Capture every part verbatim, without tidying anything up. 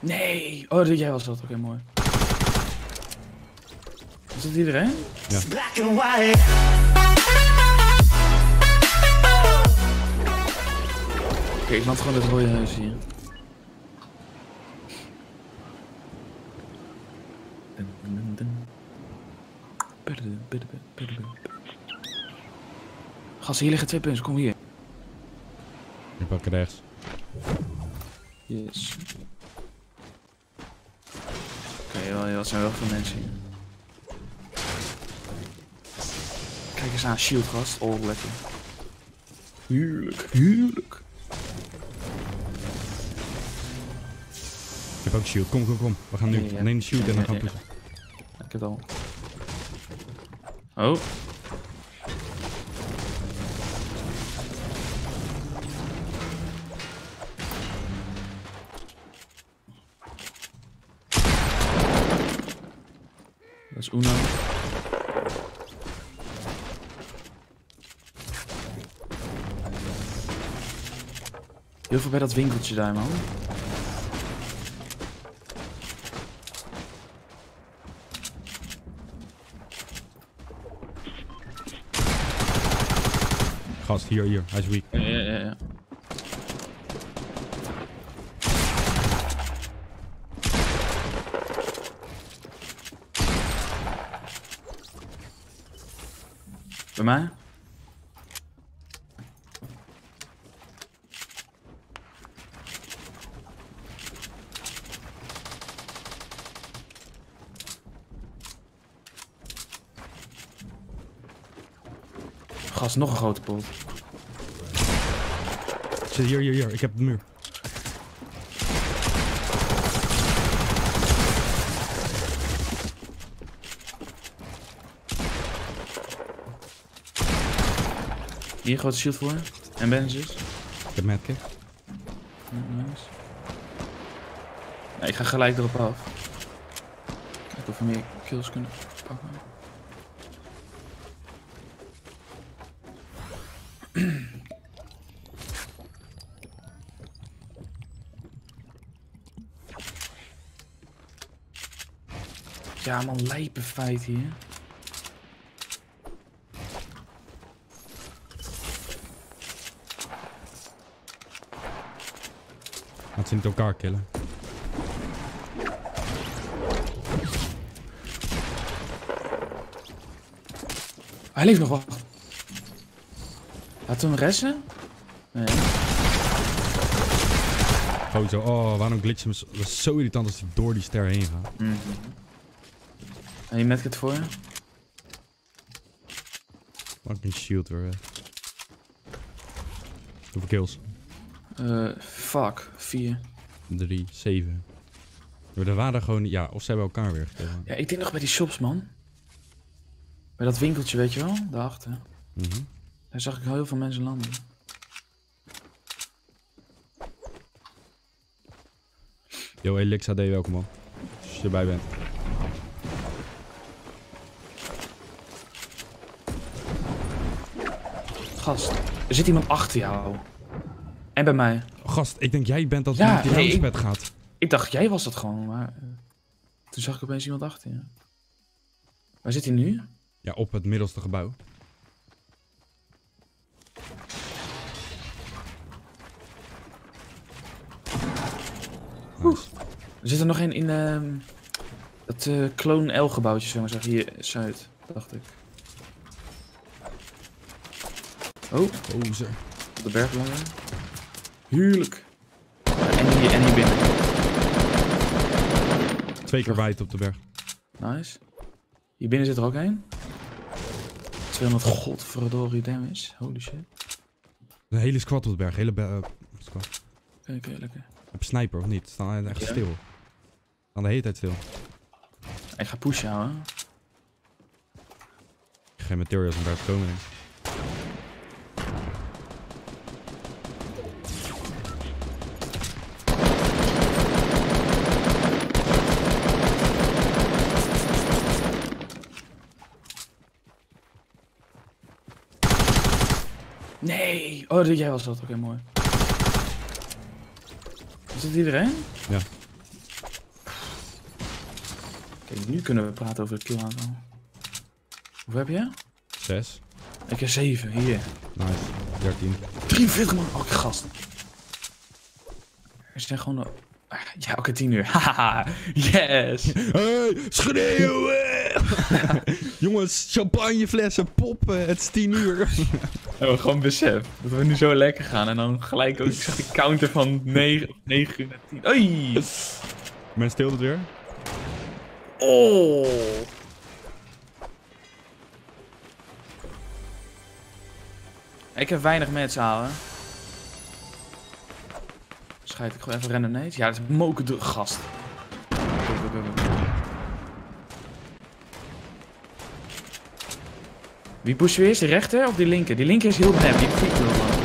Nee! Oh, jij was dat. Oké, okay, mooi. Is dat iedereen? Ja. Oké, okay, ik laat gewoon dit rode huis hier. Gasten, hier liggen twee punten. Kom hier. Ik pak rechts. Yes. Oké, okay, dat zijn wel veel mensen hier. Kijk eens aan, shield gast. Oh, lekker. Heerlijk, heerlijk. Ik heb ook shield. Kom, kom, kom. We gaan nu. Ja, ja. Neem de shield ja, en dan ja, gaan we ja. pushen. Ik heb het al. Oh. Dat is Uno. Heel veel bij dat winkeltje daar, man. Gast, hier, hier. Hij is weak. Ja, ja, ja. ja. Bij mij? Gast, nog een grote pot. Zit hier, hier, hier. Ik heb de muur. Hier een grote shield voor. En bandages. Ik heb medkit. Nice. Nee, ik ga gelijk erop af. Kijken of we meer kills kunnen pakken. Ja man, lijpe feit hier. Laat ze niet elkaar killen. Hij leeft nog, wacht. Laten we hem resten? Nee. Gewoon zo. Oh, waarom glitchen me? Dat is zo irritant als hij door die ster heen gaat. Mm-hmm. En je medkit voor je? Maak een shield weer. Hoeveel kills? Uh, fuck, vier. Drie, zeven. Er waren gewoon, ja, of ze hebben elkaar weer gekregen. Ja, ik denk nog bij die shops, man. Bij dat winkeltje, weet je wel? Daarachter. Mm-hmm. Daar zag ik heel veel mensen landen. Yo, Elixa D, welkom man. Als je erbij bent. Gast, er zit iemand achter jou. En bij mij. Oh, gast, ik denk jij bent dat Ja, met die nee, launchpad ik... gaat. Ik dacht, jij was dat gewoon, maar... Uh, toen zag ik opeens iemand achter je. Waar zit hij nu? Ja, op het middelste gebouw. Nice. Er zit er nog een in uh, het uh, Clone L gebouwtje, zo maar zeggen. Hier, Zuid, dacht ik. Oh, Oh, zo. op de berg blijven. Heerlijk. En hier, en hier binnen. Twee keer wijd op de berg. Nice. Hier binnen zit er ook een. tweehonderd godverdorie damage. Holy shit. Een hele squad op de berg. Hele uh, squad. Oké, oké, lekker. Heb je sniper of niet? Staan echt Ja. stil. Staan de hele tijd stil. Ik ga pushen, ouwe. Geen materials om daar te komen. Denk. Nee! Oh, jij was dat. Oké, okay, mooi. Is dat iedereen? Ja. Kijk, nu kunnen we praten over het kill aantal. Hoeveel heb je? zes. Ik heb zeven, hier. Nice. dertien. drieënveertig man. Oh, gast. Er zijn gewoon... nog- Ja, oké, tien uur. Haha, yes. Hey, schreeuwen! Jongens, champagneflessen, poppen, het is tien uur. We hebben gewoon besef dat we nu zo lekker gaan. En dan gelijk ook, ik zag die counter van negen uur naar tien. Oei! Men steelt het weer. Oh! Ik heb weinig mensen halen. Schijt ik gewoon even rennen nee. Ja, dat is moken de gast. Go, go, go, go. Wie pushen we eerst? De rechter of die linker? Die linker is heel nep. Die vliegt heel lang.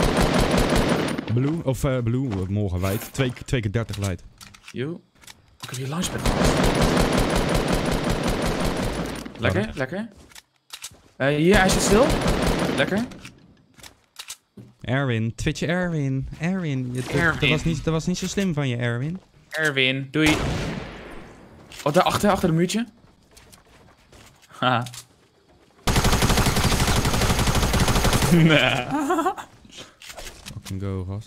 Blue, of uh, Blue, uh, morgen wijd. Twee, twee keer dertig wijd. Yo. Ik heb hier launchpad. Lekker, Oh. lekker. Uh, hier, hij zit stil. Lekker. Erwin, Twitch Erwin. Erwin, je- dat- Erwin. Dat, was niet, dat was niet zo slim van je, Erwin. Erwin, doei. Oh, daarachter, achter de muurtje. Haha. Nee. Fucking go, gast.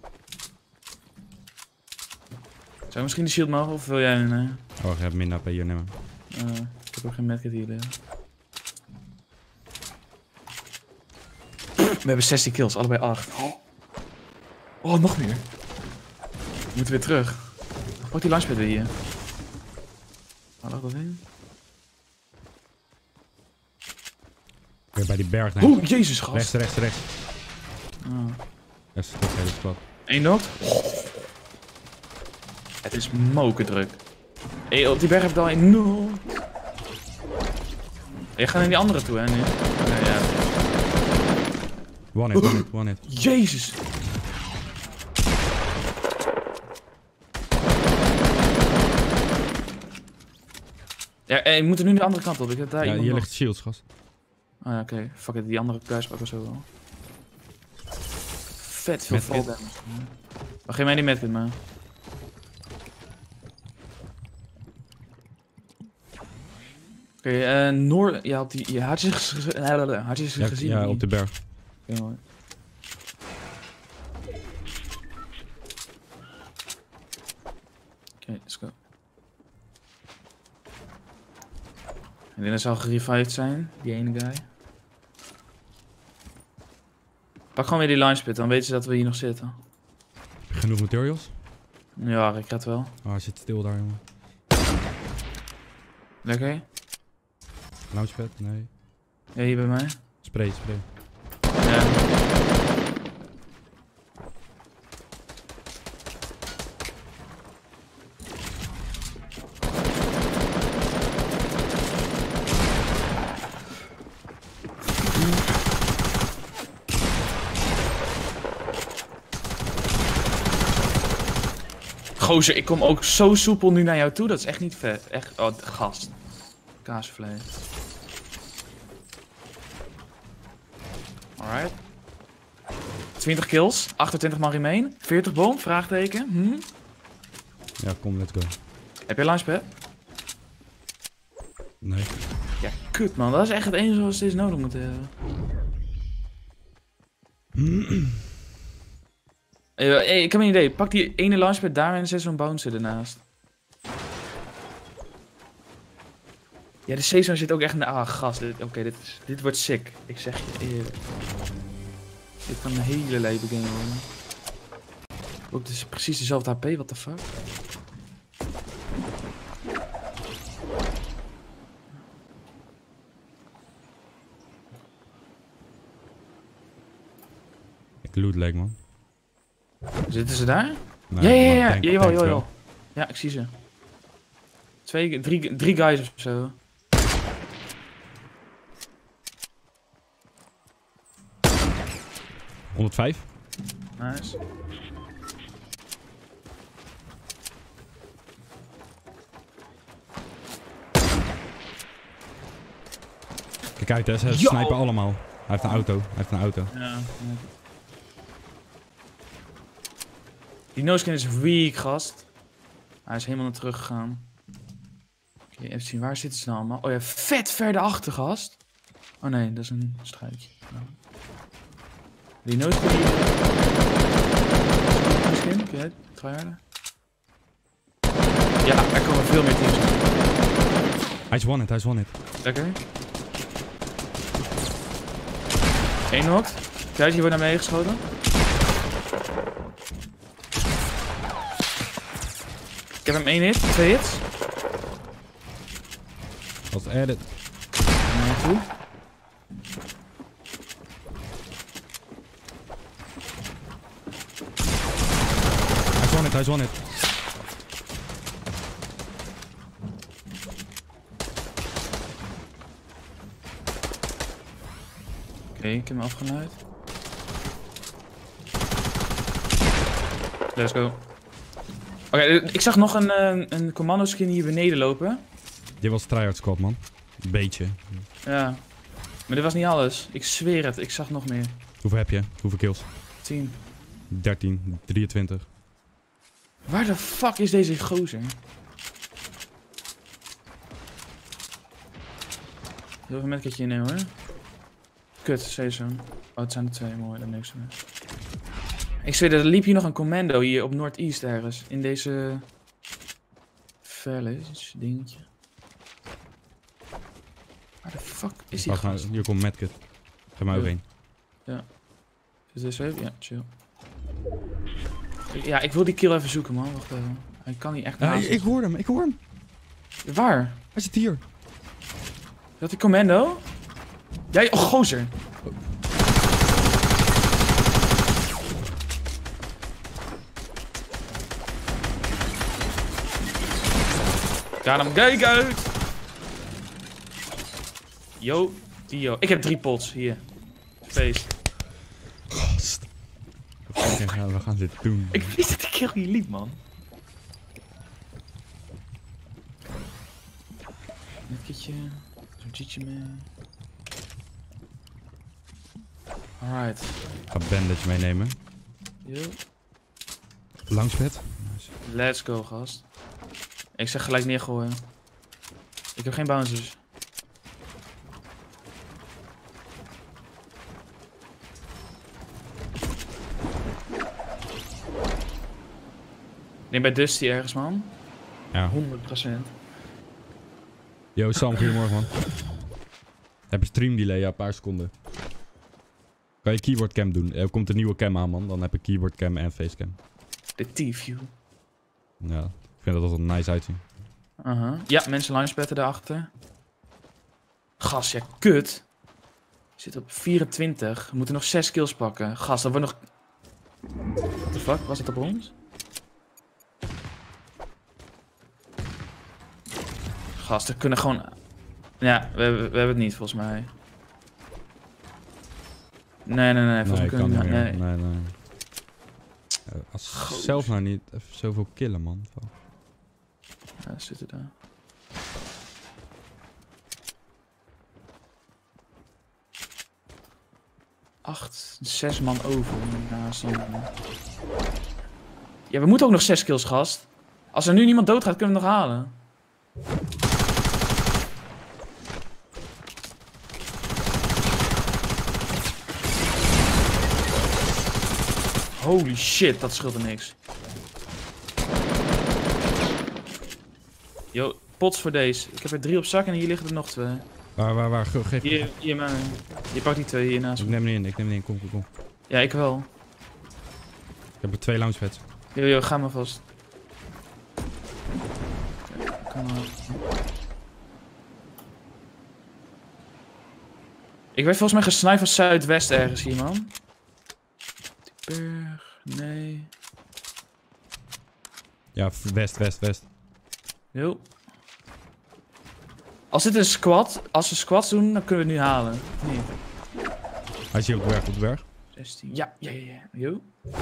Zou je misschien de shield mogen of wil jij een... Uh, Oh, ik heb minder A P hier nemen. uh, ik heb ook geen medkit hier liggen. We hebben zestien kills, allebei acht. Oh, nog meer. We moeten weer terug. Pak die launchpad weer hier. Waar lag dat heen? Weer bij die berg. Nee. Oeh, jezus, gast. Rechts, rechts, rechts. Oh. Dat is het hele squad. Eén nood. Het is mokerdruk. Hey, op die berg heb ik al een nul. Je gaat naar die andere toe, hè, nu? Okay, ja. One hit, one hit, one hit. Jezus. Ja, hey, we moeten nu de andere kant op. Ik heb daar Ja, iemand hier nog. ligt shields, gast. Ah, ja, oké. Okay. Fuck it, die andere guys pakken zo wel. Vet veel fall Medkit. damage. Maar geef mij die medkit maar. Oké, okay, uh, Noord... Ja, op die... Ja, had je ze gez- uh, had je ze Ja, gezien? ja, die- op de berg. Ja, hoor. Oké, let's go. Ik denk dat ze al gerevived zijn, die ene guy. Pak gewoon weer die launchpad, dan weten ze dat we hier nog zitten. Heb je genoeg materials? Ja, ik had wel. Oh, hij zit stil daar, jongen. Lekker. Launchpad? Nee. Ja, hier bij mij. Spray, spray. Ja. Gozer, ik kom ook zo soepel nu naar jou toe. Dat is echt niet vet. Echt, oh, gast. Kaasvlees. Alright. twintig kills, achtentwintig man remain, veertig bom, vraagteken. Hm? Ja, kom, let's go. Heb je launchpad? Nee. Ja, kut man. Dat is echt het enige wat we steeds nodig moeten hebben. Hey, hey, ik heb een idee. Pak die ene launchpad daar en zet zo'n bouncer ernaast. Ja, de Season zit ook echt in de... Ah, gast. Oké, okay, dit, is- dit wordt sick. Ik zeg je eerlijk. Dit kan een hele lijpe game worden. Ook dus precies dezelfde H P, what the fuck? Ik loot leek, man. Zitten ze daar? Nee, ja, ja, ja, maar ja. tank- Jawel, tanks jawel, wel. jawel. Ja, ik zie ze. Twee, drie, drie guys of zo. honderdvijf? Nice. Kijk uit, hè. Ze Yo! snipen allemaal. Hij heeft een auto. Hij heeft een auto. Ja. ja. Die no-skin is weak, gast. Hij is helemaal naar terug gegaan. Okay, even zien, waar zitten ze nou allemaal? Oh ja, vet ver daarachter, gast. Oh nee, dat is een struikje. Oh. Die nooit kun je... Misschien, kun jij tryharden? Ja, er komen veel meer teams aan. Hij is one-hit, hij is one-hit. Lekker. Eén knocked. Kijk, hier wordt naar beneden geschoten. Ik heb hem één hit, twee hits. Als edit. Nee, goed. Hij is one-hit, hij is one-hit. Oké, okay, ik heb hem afgeleid. Let's go. Oké, okay, ik zag nog een, een, een commando skin hier beneden lopen. Dit was tryhard squad, man. Een beetje. Ja. Maar dit was niet alles. Ik zweer het, ik zag nog meer. Hoeveel heb je? Hoeveel kills? tien. dertien, drieëntwintig. Waar de fuck is deze gozer? Heel veel medkitje innemen hoor. Kut, Season. Oh, het zijn er twee, mooi, dan niks meer. Ik zweer, er liep hier nog een commando hier op Northeast ergens. In deze... Village dingetje. Waar de fuck is die Wacht, gast? nou, hier komt medkit. Geef mij ook Ja. één. Ja. Is dit safe? Ja, chill. Ik- Ja, ik wil die kill even zoeken man, wacht even. Hij kan niet echt Ja, naast ik, ons. ik hoor hem, ik hoor hem. Waar? Hij zit hier. Is dat die commando? Jij, oh gozer. Ga hem, kijk uit! Yo, Dio. Ik heb drie pots, hier. Feest. Gast. Wat gaan we gaan dit doen? Ik wist dat die kill hier liep, man. Netkitje. Zo'n cheatje mee. Alright. Ik ga bandage meenemen. Yo. Langspet. Nice. Let's go, gast. Ik zeg gelijk neergooien. Ik heb geen bouncers. Ik denk bij Dusty ergens, man. Ja. honderd procent. Yo, Sam, goedemorgen, man. Heb je stream delay? Ja, een paar seconden. Kan je keyboard cam doen? Er komt een nieuwe cam aan, man. Dan heb ik keyboard cam en facecam. De T-view. Ja, ik vind dat dat er nice uitzien. Uh -huh. Ja, mensen linespetten daarachter. Gast, ja, kut. Zit op vierentwintig. We moeten nog zes kills pakken. Gast, dat wordt nog... What the fuck? Was het op ons? Gast, we kunnen gewoon... Ja, we, we, we hebben het niet, volgens mij. Nee, nee, nee. Volgens Nee, mij kan kunnen niet we... meer. Nee. Nee, nee. Uh, als Goos. zelf nou niet even zoveel killen, man. Ja, zitten daar. Acht, zes man over. Naast hem. Ja, we moeten ook nog zes kills, gast. Als er nu niemand doodgaat, kunnen we hem nog halen. Holy shit, dat scheelt er niks. Yo, pots voor deze. Ik heb er drie op zak en hier liggen er nog twee. Waar, waar, waar? Ge geef Hier, hier, maar. Je pakt die twee hier naast Ik me. neem niet in, ik neem niet in. Kom, kom, kom. Ja, ik wel. Ik heb er twee launchpads. Yo, yo, ga maar vast. Kom maar. Ik werd volgens mij gesniped van zuidwest ergens hier, man. Die berg, nee. Ja, west, west, west. Yo. Als dit een squad, als we squads doen, dan kunnen we het nu halen. Of niet? Hij is hier op de berg, op de berg. zestien. Ja, ja, ja, ja. Yo.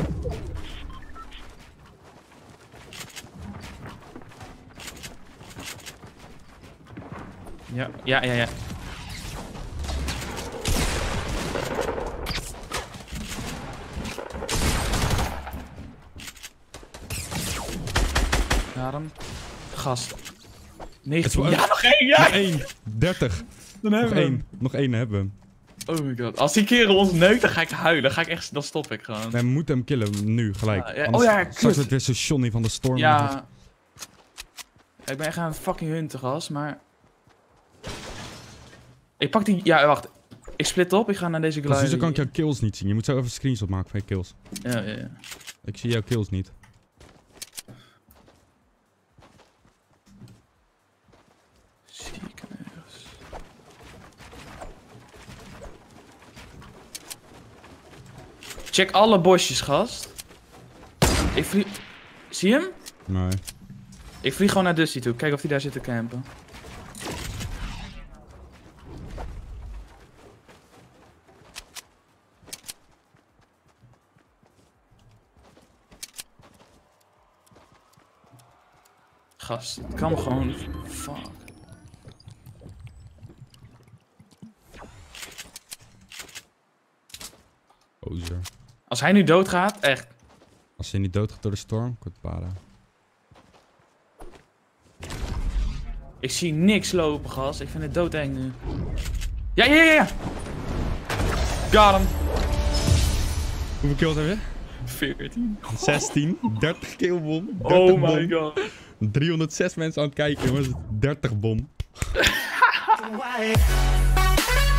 Ja, ja, ja, ja. Naar hem. Gast. negentien. Het is Ja, wel- nog één, ja! Nog één. dertig. Dan Nog hebben we hem. één. Nog één hebben we hem. Oh my god. Als die kerel ons neukt, dan ga ik huilen. Dan ga ik echt, dan stop ik gewoon. Nee, we moeten hem killen. Nu, gelijk. Ah, ja. Anders Oh ja, straks kut. wordt weer zo'n Johnny van de Storm. Ja. Ik ben echt aan het fucking hunten, gast, maar... Ik pak die... Ja, wacht. Ik split op, ik ga naar deze Precies, glide. zo kan ik jouw kills niet zien. Je moet zo even een screenshot maken van je kills. Ja, ja, ja. Ik zie jouw kills niet. Zie ik nergens. Check alle bosjes, gast. Ik vlieg... Zie je hem? Nee. Ik vlieg gewoon naar Dusty toe. Kijk of hij daar zit te campen. Gast, het kan gewoon... Fuck. Ozer. Als hij nu doodgaat, echt. Als je niet doodgaat door de storm, kort para. Ik zie niks lopen, gast. Ik vind het doodeng nu. Ja, ja, ja, ja. Got him. Hoeveel kills heb je? veertien. zestien. dertig killbom. Oh my god. driehonderdzes mensen aan het kijken, jongens. dertig bom.